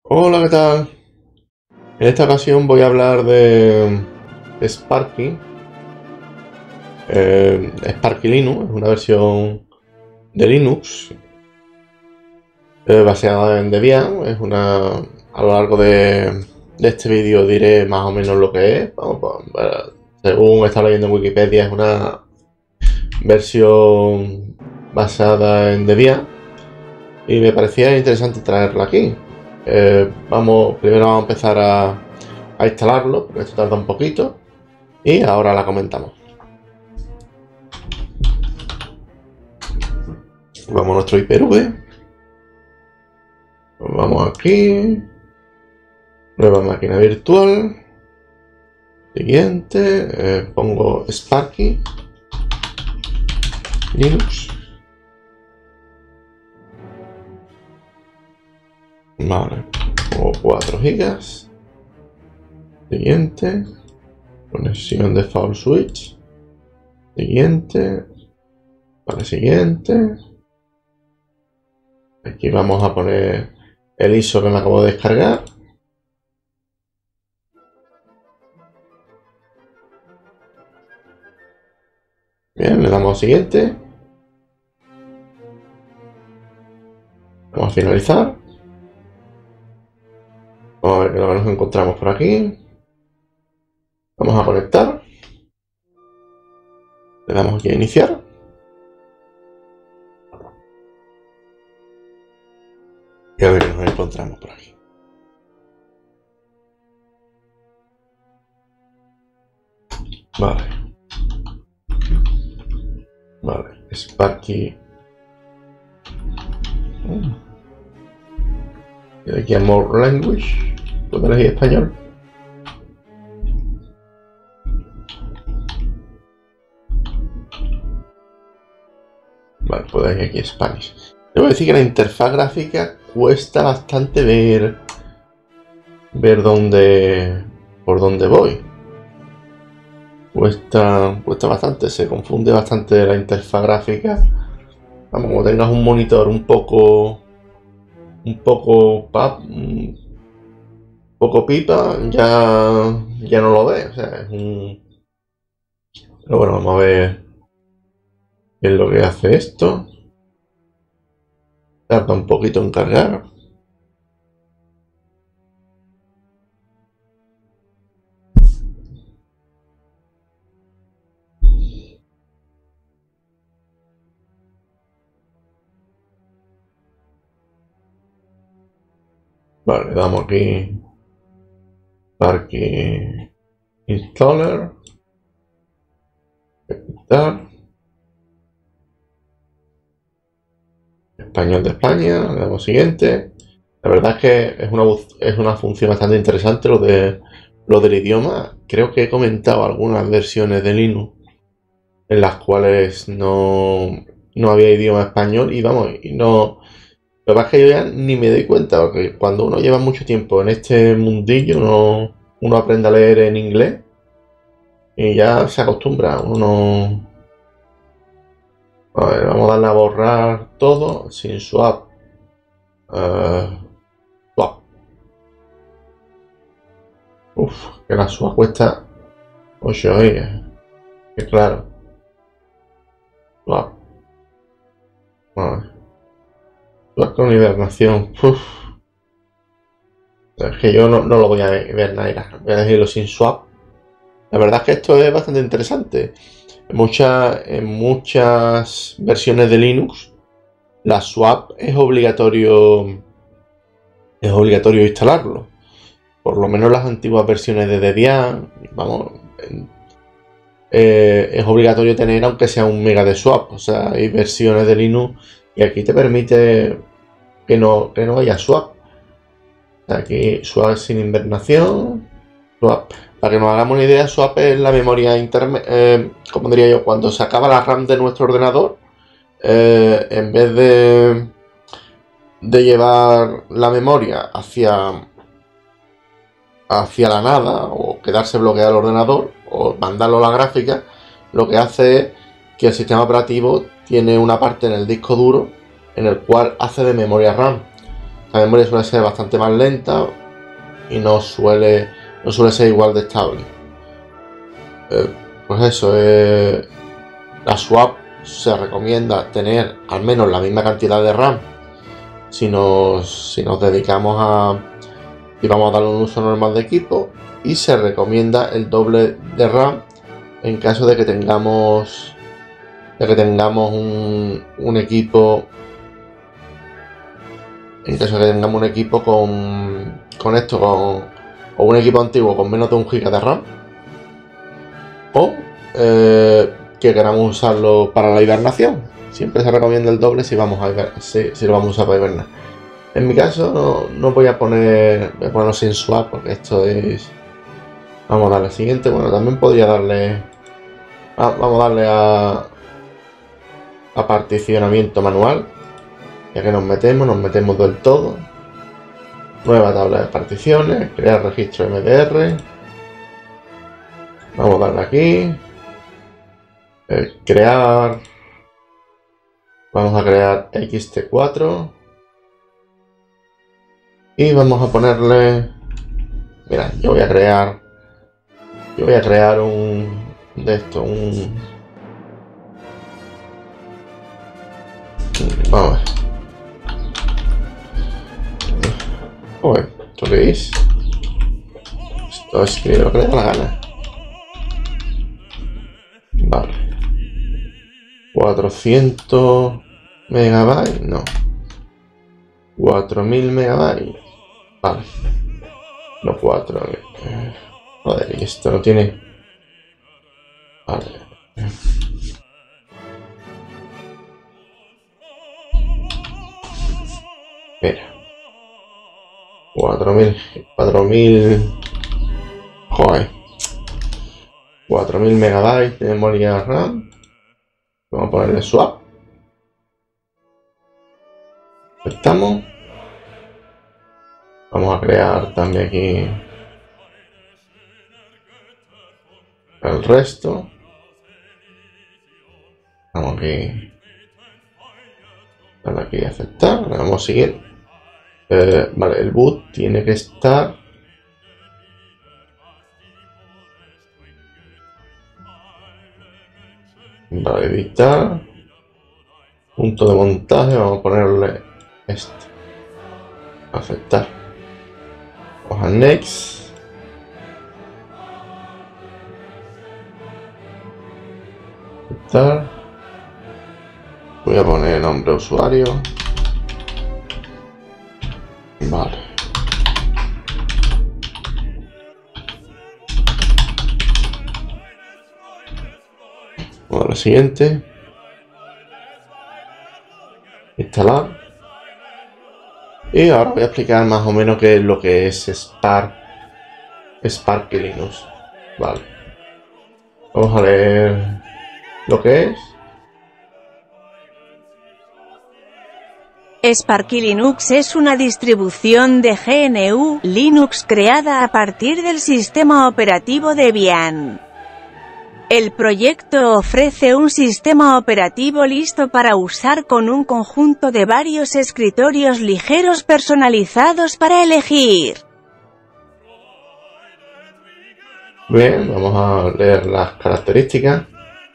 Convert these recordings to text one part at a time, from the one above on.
Hola, ¿qué tal? En esta ocasión voy a hablar de Sparky. Sparky Linux es una versión de Linux basada en Debian. A lo largo de este vídeo diré más o menos lo que es. Según está leyendo en Wikipedia, es una versión basada en Debian y me parecía interesante traerla aquí. Primero vamos a empezar a instalarlo, porque esto tarda un poquito. Y ahora la comentamos. Vamos a nuestro Hyper-V. Vamos aquí. Nueva máquina virtual. Siguiente. Pongo Sparky Linux. Vale. Pongo 4 GB. Siguiente. Conexión de default switch. Siguiente. Vale, siguiente. Aquí vamos a poner el ISO que me acabo de descargar. Bien, le damos a siguiente. Vamos a finalizar. Vamos a ver qué es lo que nos encontramos por aquí. Vamos a conectar. Le damos aquí a iniciar. Y a ver qué nos encontramos por aquí. Vale. Vale. Sparky. Y aquí a More Language. Puedo elegir español. Vale, puedo elegir aquí Spanish. Debo decir que la interfaz gráfica cuesta bastante ver por dónde voy. Cuesta bastante, se confunde bastante la interfaz gráfica. Vamos, como tengas un monitor un poco pipa, ya no lo ves. O sea, es un... Pero bueno, vamos a ver qué es lo que hace esto. Tarda un poquito en cargar. Vale, le damos aquí Sparky Installer. Ejecutar. Español de España. Le damos siguiente. La verdad es que es una función bastante interesante lo del idioma. Creo que he comentado algunas versiones de Linux en las cuales no había idioma español y vamos, y no... Lo que pasa es que yo ya ni me doy cuenta, porque cuando uno lleva mucho tiempo en este mundillo, uno aprende a leer en inglés y ya se acostumbra. Uno A ver, vamos a darle a borrar todo sin swap. Swap. Uf, que la swap cuesta 8 gigas. Que claro. Swap. Vale. Swap con hibernación. Uf. Es que yo no lo voy a ver nada. Voy a decirlo sin swap. La verdad es que esto es bastante interesante. En muchas versiones de Linux, la swap es obligatorio instalarlo. Por lo menos las antiguas versiones de Debian, vamos, es obligatorio tener aunque sea un mega de swap. O sea, hay versiones de Linux y aquí te permite que no haya swap. Aquí swap sin invernación, swap. Para que nos hagamos una idea, swap es la memoria intermedia, como diría yo, cuando se acaba la RAM de nuestro ordenador, en vez de llevar la memoria hacia la nada o quedarse bloqueado el ordenador o mandarlo a la gráfica, lo que hace es que el sistema operativo tiene una parte en el disco duro en el cual hace de memoria RAM. La memoria suele ser bastante más lenta y no suele ser igual de estable. Pues eso, la swap se recomienda tener al menos la misma cantidad de RAM si nos dedicamos y vamos a darle un uso normal de equipo, y se recomienda el doble de RAM en caso de que tengamos un equipo, en caso de que tengamos un equipo con esto, o un equipo antiguo con menos de 1 GB de RAM, o que queramos usarlo para la hibernación. Siempre se recomienda el doble si lo vamos a usar para hibernar. En mi caso no voy a ponerlo sin swap, porque esto es... Vamos a darle al siguiente. Bueno, también podría darle... Vamos a darle a particionamiento manual. Ya que nos metemos del todo. Nueva tabla de particiones, crear registro MDR. Vamos a darle aquí. Vamos a crear XT4. Y vamos a ponerle... Mira, yo voy a crear vamos a ver. Joder, ¿esto qué es? Esto es que lo que le da la gana. Vale. 400 megabytes, no. 4000 megabytes. Vale. No 4. Joder, y esto no tiene... Vale. Mira. 4000... Joder. 4000 megabytes de memoria RAM. Vamos a ponerle swap. Aceptamos. Vamos a crear también aquí el resto. Vamos aquí. Dale aquí a aceptar. Vamos a seguir. Vale, el boot tiene que estar. Vale, editar. Punto de montaje. Vamos a ponerle este. Aceptar. Vamos a next. Aceptar. Voy a poner nombre de usuario. Vale. Vamos a lo siguiente. Instalar. Y ahora voy a explicar más o menos qué es lo que es Sparky Linux. Vale. Vamos a leer lo que es. Sparky Linux es una distribución de GNU Linux creada a partir del sistema operativo Debian. El proyecto ofrece un sistema operativo listo para usar con un conjunto de varios escritorios ligeros personalizados para elegir. Bien, vamos a leer las características.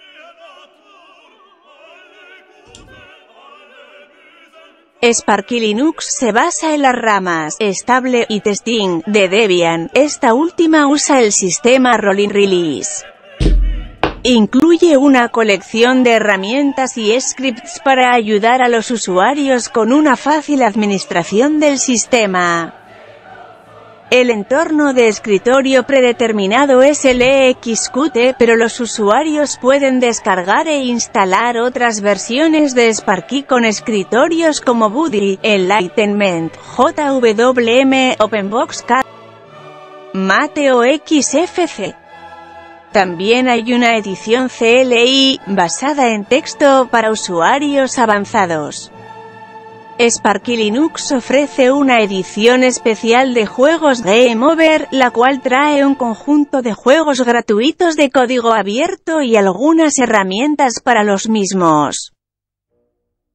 Sparky Linux se basa en las ramas estable y testing de Debian. Esta última usa el sistema Rolling Release. Incluye una colección de herramientas y scripts para ayudar a los usuarios con una fácil administración del sistema. El entorno de escritorio predeterminado es el EXQt, pero los usuarios pueden descargar e instalar otras versiones de Sparky con escritorios como Buddy, Enlightenment, JVM, OpenBox Cat, Mate o XFC. También hay una edición CLI, basada en texto para usuarios avanzados. Sparky Linux ofrece una edición especial de juegos Game Over, la cual trae un conjunto de juegos gratuitos de código abierto y algunas herramientas para los mismos.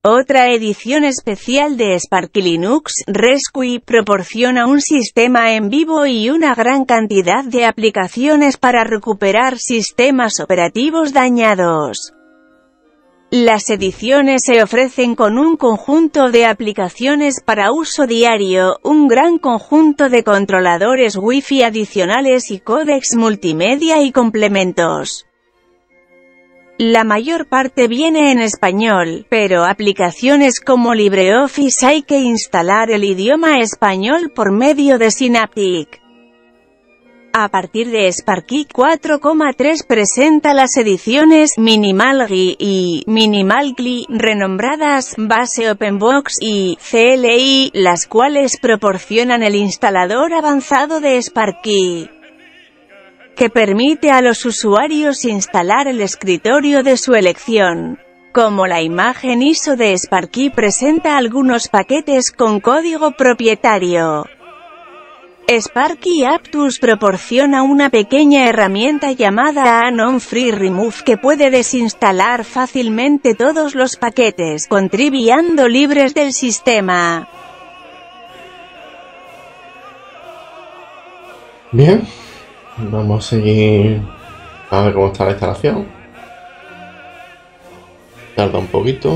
Otra edición especial de Sparky Linux Rescue proporciona un sistema en vivo y una gran cantidad de aplicaciones para recuperar sistemas operativos dañados. Las ediciones se ofrecen con un conjunto de aplicaciones para uso diario, un gran conjunto de controladores Wi-Fi adicionales y códecs multimedia y complementos. La mayor parte viene en español, pero aplicaciones como LibreOffice hay que instalar el idioma español por medio de Synaptic. A partir de Sparky 4.3 presenta las ediciones MinimalGui y MinimalGli, renombradas Base OpenBox y CLI, las cuales proporcionan el instalador avanzado de Sparky, que permite a los usuarios instalar el escritorio de su elección. Como la imagen ISO de Sparky presenta algunos paquetes con código propietario, Sparky Aptus proporciona una pequeña herramienta llamada Anon Free Remove que puede desinstalar fácilmente todos los paquetes, contribuyendo libres del sistema. Bien, vamos a seguir a ver cómo está la instalación. Tarda un poquito.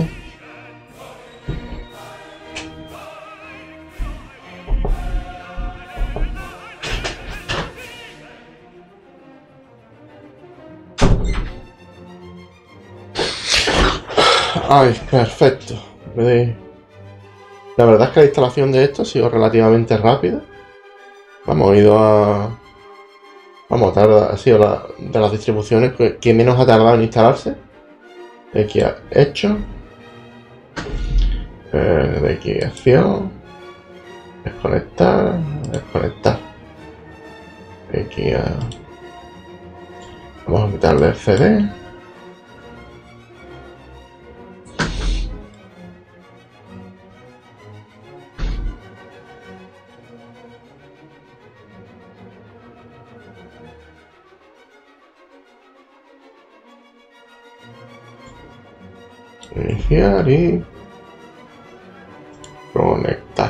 Ay, perfecto. La verdad es que la instalación de esto ha sido relativamente rápida. Ha sido de las distribuciones que menos ha tardado en instalarse. De aquí a hecho. De aquí a acción. Desconectar. De aquí a... Vamos a quitarle el CD. Iniciar y conectar.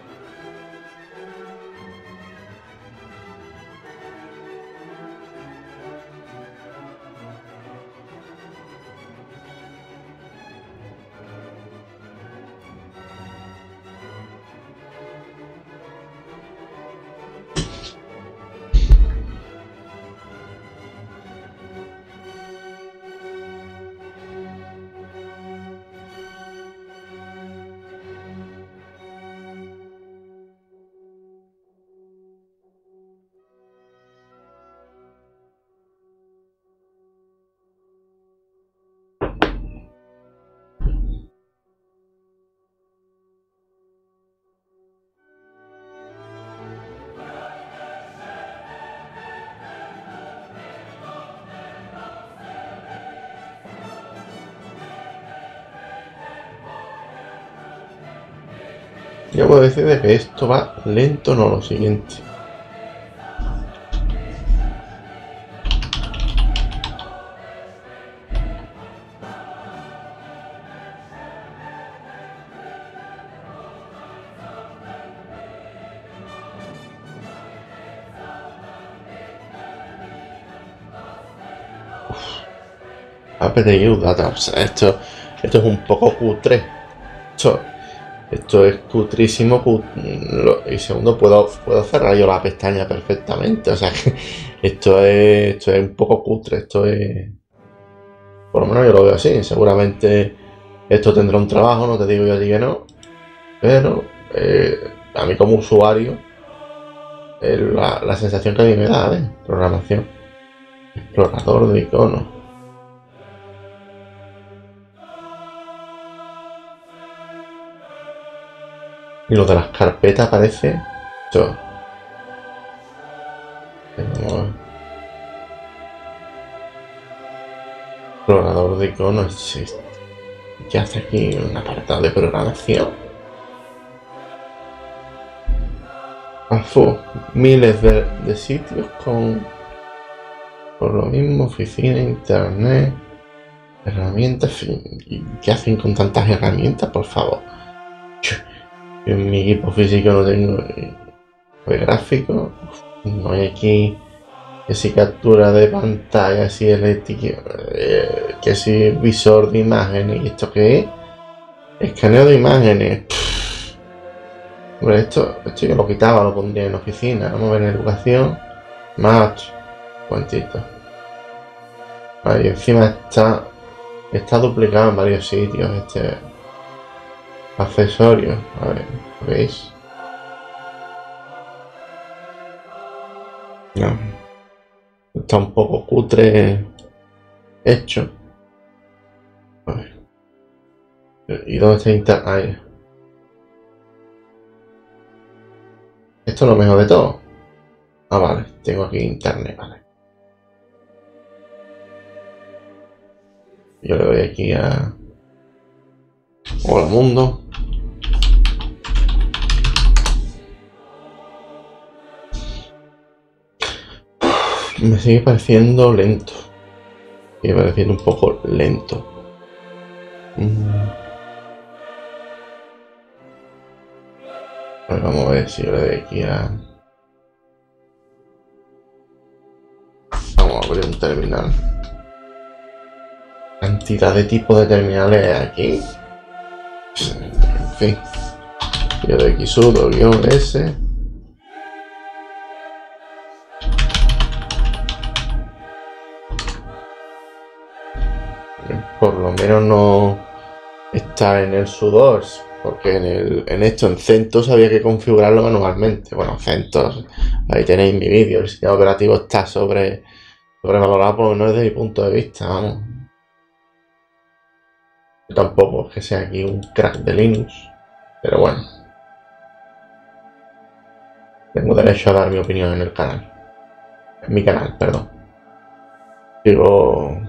Yo puedo decir de que esto va lento, no lo siguiente. APTU Data, o sea, esto es un poco cutre. Esto es cutrísimo. Y segundo, puedo cerrar yo la pestaña perfectamente. O sea que esto es un poco cutre. Esto es... Por lo menos yo lo veo así. Seguramente esto tendrá un trabajo, no te digo yo a ti que no. Pero a mí como usuario, la sensación que a mí me da de programación. Explorador de iconos. Y lo de las carpetas parece... Esto. Explorador de iconos. ¿Qué hace aquí un apartado de programación? Miles de sitios con... Por lo mismo, oficina, internet... Herramientas. ¿Y qué hacen con tantas herramientas, por favor? Yo en mi equipo físico no tengo gráfico. No hay aquí que si captura de pantalla, si eléctrica, que si visor de imágenes. ¿Y esto qué es? Escaneo de imágenes. Hombre, esto yo lo quitaba, lo pondría en oficina. Vamos a ver en educación. Match. Cuantito. Ahí encima está duplicado en varios sitios este accesorio. A ver, ¿lo veis? No. Está un poco cutre hecho. A ver. ¿Y dónde está internet? Ahí. Esto es lo mejor de todo. Ah, vale. Tengo aquí internet, vale. Yo le doy aquí a... Hola mundo. Me sigue pareciendo lento. Sigue pareciendo un poco lento. A ver, vamos a ver si yo le doy aquí a... Vamos a abrir un terminal. Cantidad de tipos de terminales aquí. En fin. Yo doy aquí sudo -s. Por lo menos no está en el sudor, porque en esto, en CentOS, había que configurarlo manualmente. Bueno, CentOS, ahí tenéis mi vídeo. El sistema operativo está sobrevalorado, por lo menos desde mi punto de vista, vamos. Yo tampoco es que sea aquí un crack de Linux, pero bueno. Tengo derecho a dar mi opinión en el canal. En mi canal, perdón. Digo...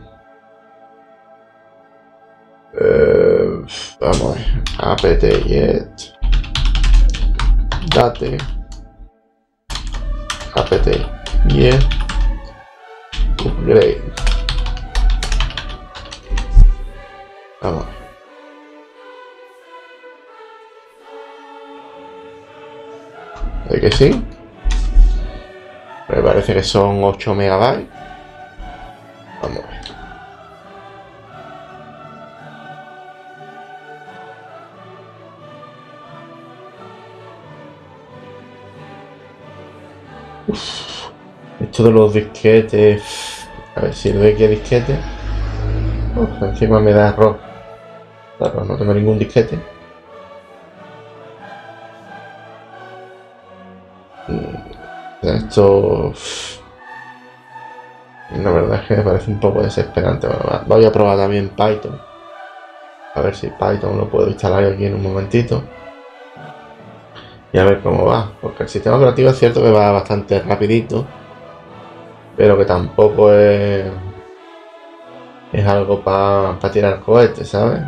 vamos a ver. apt-get date apt-get upgrade. Vamos a ver. ¿De que sí? Me parece que son 8 megabytes. Vamos a ver. Esto de los disquetes. A ver si le doy aquí a disquete. Encima me da error. Claro, no tengo ningún disquete. Esto... La verdad es que me parece un poco desesperante. Bueno, voy a probar también Python. A ver si Python lo puedo instalar aquí en un momentito. Y a ver cómo va. Porque el sistema operativo es cierto que va bastante rapidito. Pero que tampoco es algo para tirar cohetes, ¿sabes?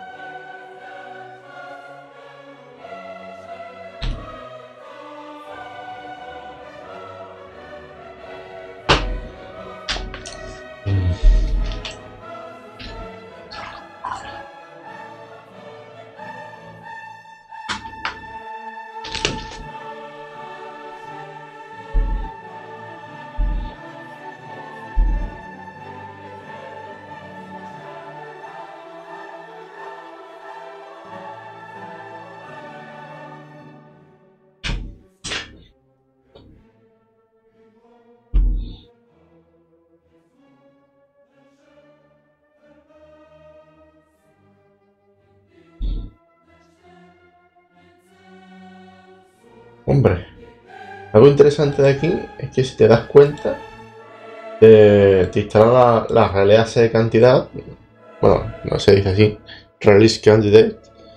Hombre, algo interesante de aquí es que si te das cuenta, te instala la release de cantidad, bueno, no se dice así, release candidate,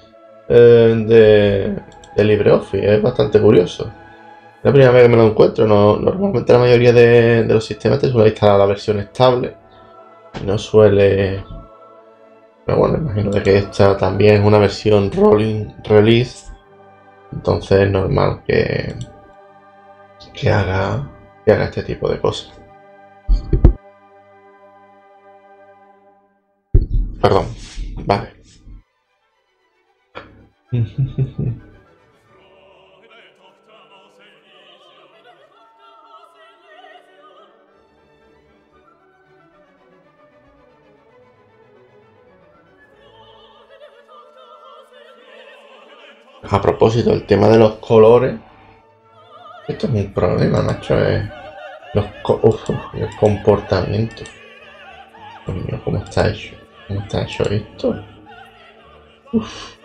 de LibreOffice. Es bastante curioso. Es la primera vez que me lo encuentro. Normalmente la mayoría de los sistemas te suele instalar la versión estable y no suele... Pero bueno, imagino que esta también es una versión rolling release. Entonces es normal que haga este tipo de cosas. Perdón. Vale. A propósito, el tema de los colores. Esto es un problema, macho. El comportamiento. Dios mío, ¿cómo está hecho? ¿Cómo está hecho esto? Uf.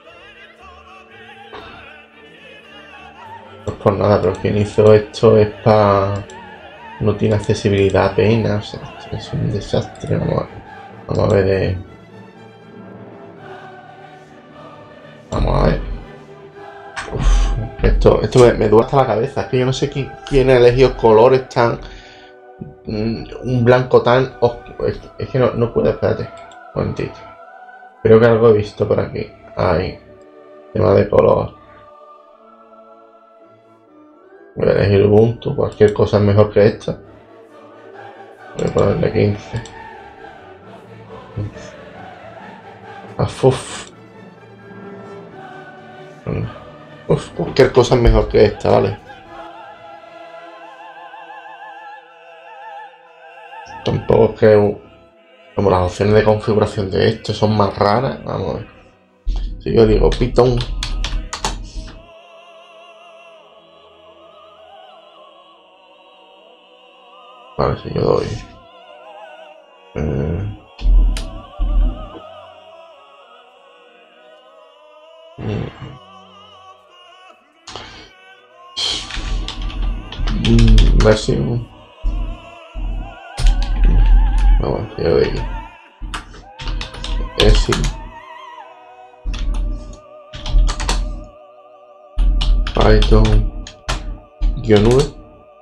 No es por nada, pero quien hizo esto es para... No tiene accesibilidad apenas. O sea, esto es un desastre. Vamos a ver. Vamos a ver. Uf, esto me duele hasta la cabeza. Es que yo no sé quién ha elegido colores tan... un blanco tan oscuro. Es que no puedo, espérate. Un momentito. Creo que algo he visto por aquí. Ahí. Tema de color. Voy a elegir Ubuntu. Cualquier cosa es mejor que esta. Voy a ponerle 15. Uf. Cualquier cosa es mejor que esta, ¿vale? Tampoco es que... Como las opciones de configuración de esto son más raras, vamos a ver. Si yo digo Python... Vale, si yo doy... versión... Vamos, si yo doy... ESI... Python... -9...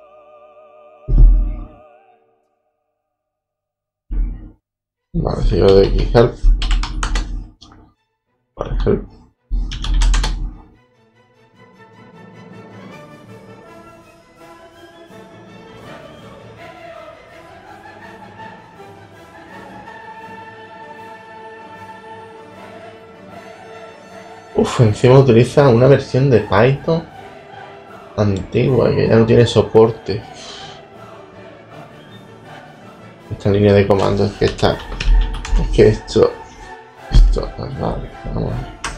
Vale, si yo doy aquí help. Vale, help. Encima utiliza una versión de Python antigua que ya no tiene soporte. Esta línea de comando es que está... Es que esto... Vale, vamos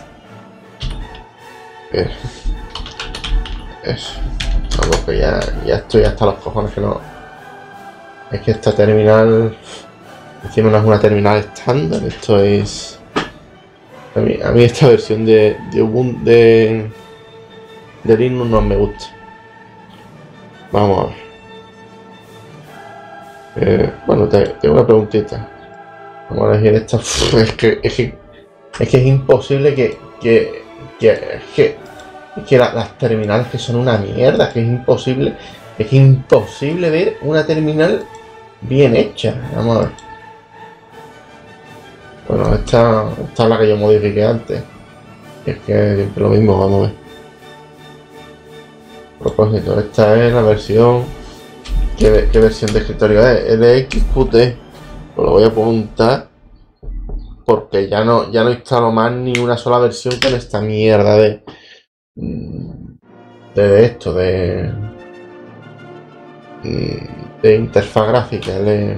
a ver. Eso. Vamos, que ya estoy hasta los cojones que no... Es que esta terminal... Encima no es una terminal estándar, esto es... A mí esta versión de Ubuntu de Linux no me gusta. Vamos a ver. Bueno, tengo una preguntita. Vamos a elegir esta. Es que es imposible que las terminales que son una mierda, que es imposible ver una terminal bien hecha. Vamos a ver. Bueno, esta es la que yo modifiqué antes. Es que siempre lo mismo, vamos a ver. A propósito, esta es la versión... ¿Qué versión de escritorio es? LXQT. Pues lo voy a apuntar. Porque ya no instalo más ni una sola versión con esta mierda de esto, de interfaz gráfica.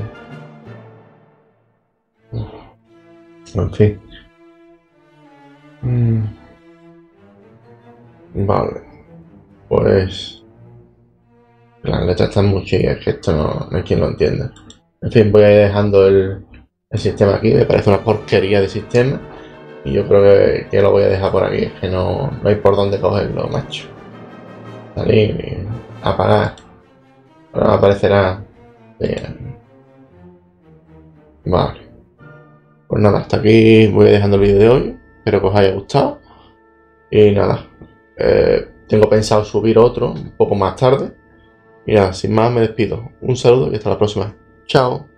En fin. Vale. Pues... Las letras están muy chicas, que esto no hay quien lo entienda. En fin, voy a ir dejando el sistema aquí. Me parece una porquería de sistema. Y yo creo que lo voy a dejar por aquí. Es que no hay por dónde cogerlo, macho. Salir y apagar. Ahora me aparecerá. Bien. Vale. Pues nada, hasta aquí voy dejando el vídeo de hoy. Espero que os haya gustado. Y nada, tengo pensado subir otro un poco más tarde. Y nada, sin más me despido. Un saludo y hasta la próxima. Chao.